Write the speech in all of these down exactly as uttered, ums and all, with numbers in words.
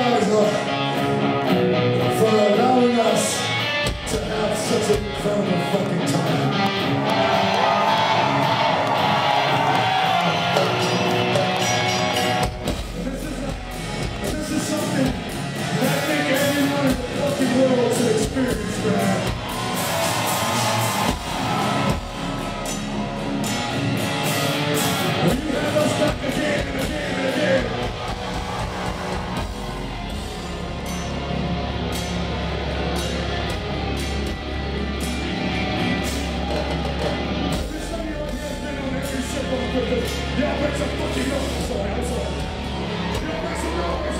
guys uh, for allowing us to have such an incredible fucking time. This is, a, this is something that I think everyone in the fucking world should experience, man. You have us back again and again and again. This time you're on has been on every Shiprocked with us. Y'all make some fucking noise. I'm sorry, I'm sorry. Y'all make some noise.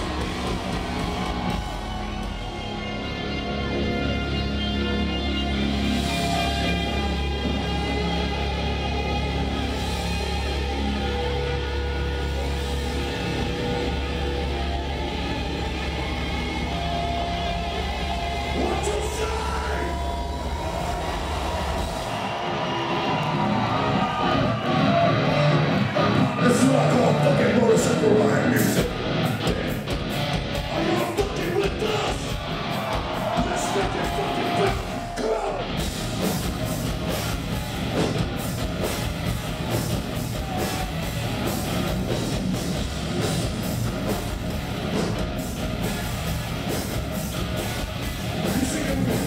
This is what I call fucking motorcycle ride music. Are you fucking with us? Let's make it fucking quick. Come on! You sing it with me.